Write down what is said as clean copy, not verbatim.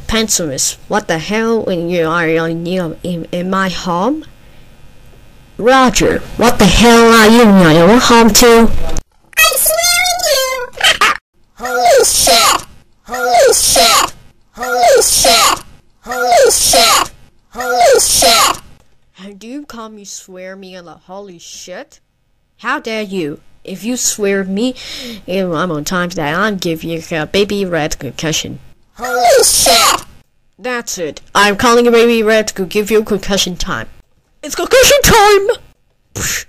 Pencilmiss, what the hell when you are in my home? Roger, what the hell are you in your own home too? I swear at you! Holy shit! Holy shit! Holy shit! Holy shit! Holy shit! And do you call me swear me on the holy shit? How dare you? If you swear me, I'm on time that I'll give you a baby red concussion. Holy shit! That's it. I'm calling a baby red to give you concussion time. It's concussion time!